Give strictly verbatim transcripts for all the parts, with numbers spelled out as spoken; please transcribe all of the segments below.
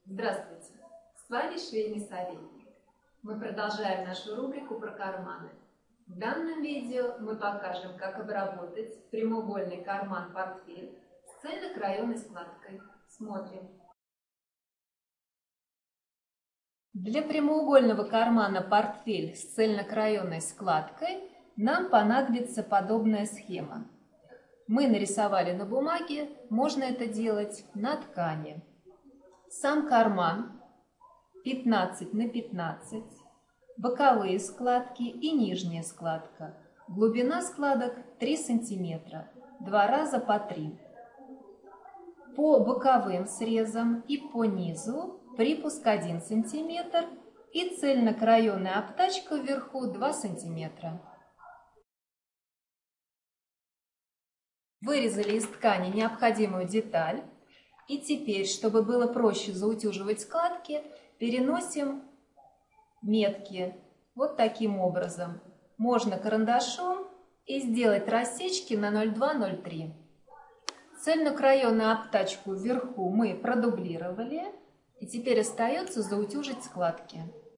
Здравствуйте! С вами швейный советник. Мы продолжаем нашу рубрику про карманы. В данном видео мы покажем, как обработать прямоугольный карман-портфель с цельнокраёной складкой. Смотрим. Для прямоугольного кармана-портфель с цельнокраёной складкой нам понадобится подобная схема. Мы нарисовали на бумаге, можно это делать на ткани. Сам карман пятнадцать на пятнадцать, боковые складки и нижняя складка. Глубина складок три сантиметра, два раза по три. По боковым срезам и по низу припуск один сантиметр и цельнокраёная обтачка вверху два сантиметра. Вырезали из ткани необходимую деталь. И теперь, чтобы было проще заутюживать складки, переносим метки вот таким образом. Можно карандашом и сделать рассечки на ноль два — ноль три. Цельнокраёную обтачку вверху мы продублировали. И теперь остается заутюжить складки.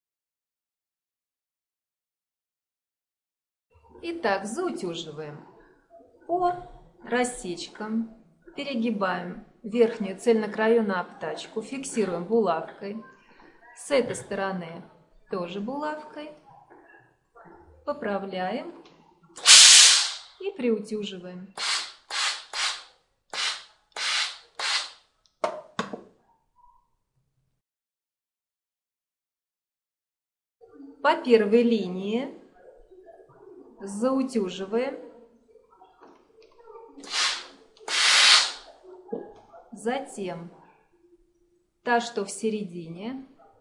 Итак, заутюживаем. По рассечкам перегибаем верхнюю цельнокраёную обтачку, фиксируем булавкой. С этой стороны тоже булавкой. Поправляем и приутюживаем. По первой линии заутюживаем. Затем та, что в середине.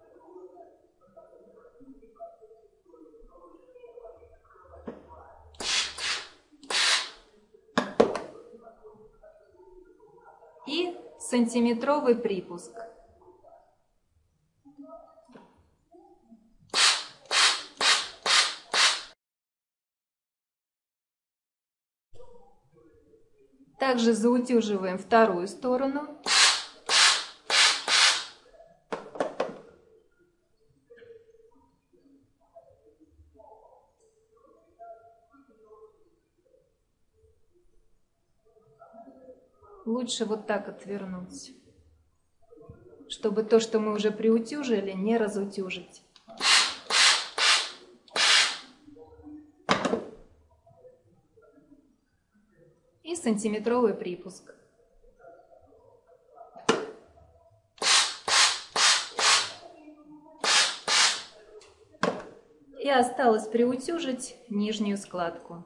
И сантиметровый припуск. Также заутюживаем вторую сторону. Лучше вот так отвернуть, чтобы то, что мы уже приутюжили, не разутюжить. И сантиметровый припуск. И осталось приутюжить нижнюю складку.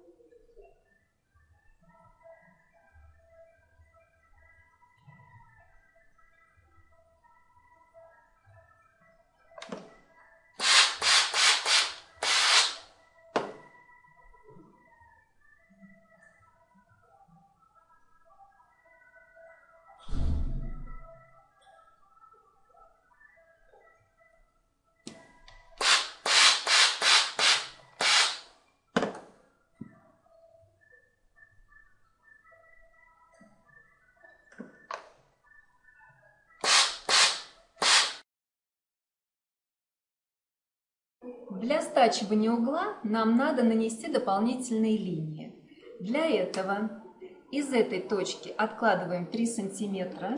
Для стачивания угла нам надо нанести дополнительные линии. Для этого из этой точки откладываем три сантиметра,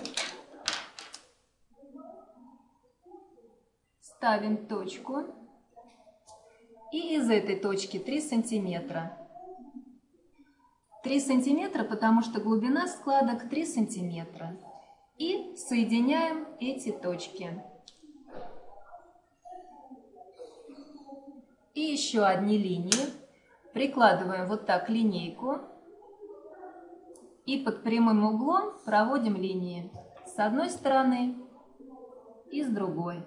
ставим точку и из этой точки три сантиметра. три сантиметра, потому что глубина складок три сантиметра. И соединяем эти точки. И еще одни линии. Прикладываем вот так линейку. И под прямым углом проводим линии с одной стороны и с другой.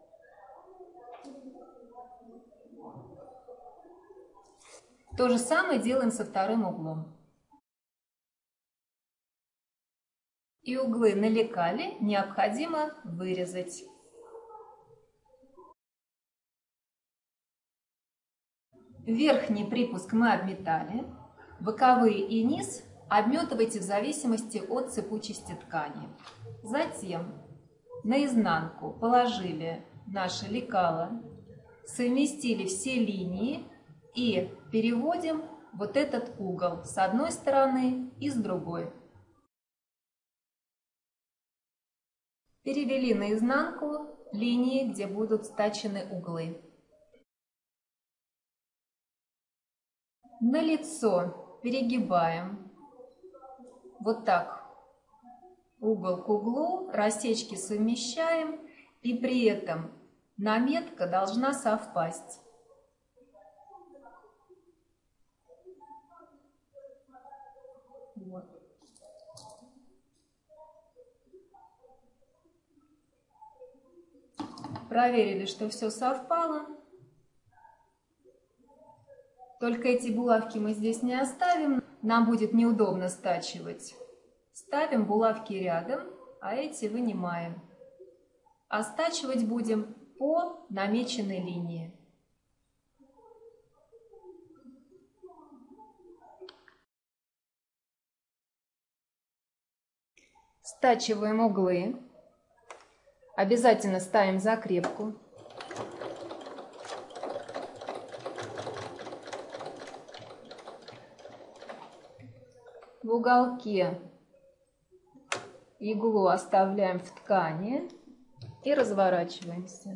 То же самое делаем со вторым углом. И углы на лекале необходимо вырезать. Верхний припуск мы обметали, боковые и низ обметывайте в зависимости от сыпучести ткани. Затем на изнанку положили наше лекало, совместили все линии и переводим вот этот угол с одной стороны и с другой. Перевели на изнанку линии, где будут стачены углы. На лицо перегибаем вот так угол к углу, рассечки совмещаем, и при этом наметка должна совпасть. Вот. Проверили, что все совпало. Только эти булавки мы здесь не оставим, нам будет неудобно стачивать. Ставим булавки рядом, а эти вынимаем. А стачивать будем по намеченной линии. Стачиваем углы. Обязательно ставим закрепку. В уголке иглу оставляем в ткани и разворачиваемся.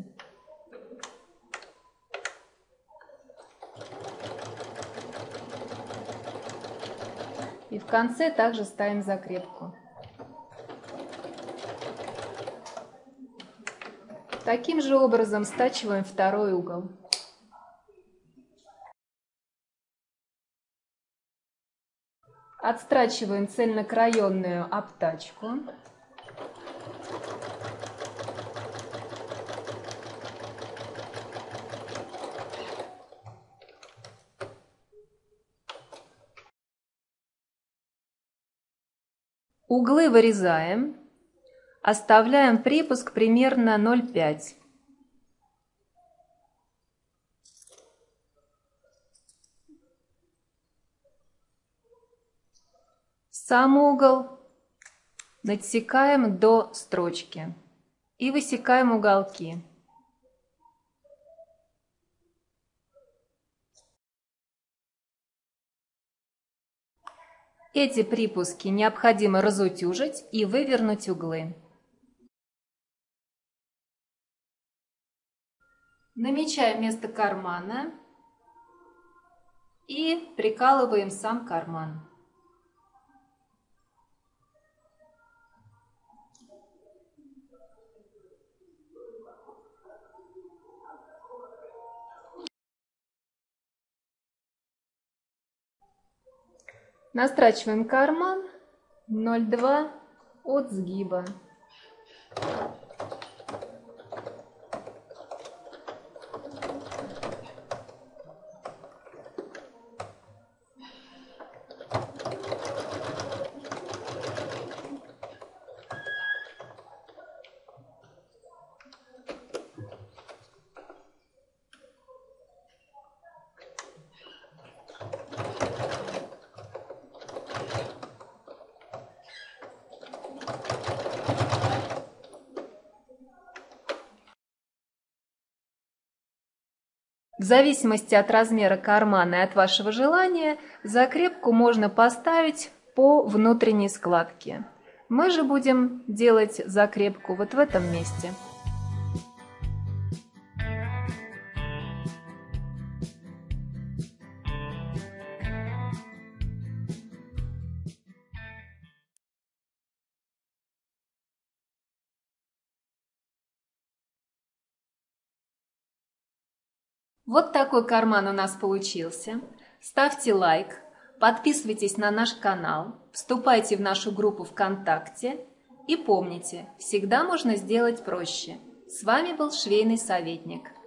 И в конце также ставим закрепку. Таким же образом стачиваем второй угол. Отстрачиваем цельнокраённую обтачку. Углы вырезаем. Оставляем припуск примерно ноль целых пять десятых. Сам угол надсекаем до строчки и высекаем уголки. Эти припуски необходимо разутюжить и вывернуть углы. Намечаем место кармана и прикалываем сам карман. Настрачиваем карман ноль целых два десятых от сгиба. В зависимости от размера кармана и от вашего желания, закрепку можно поставить по внутренней складке. Мы же будем делать закрепку вот в этом месте. Вот такой карман у нас получился. Ставьте лайк, подписывайтесь на наш канал, вступайте в нашу группу ВКонтакте и помните, всегда можно сделать проще. С вами был швейный советник.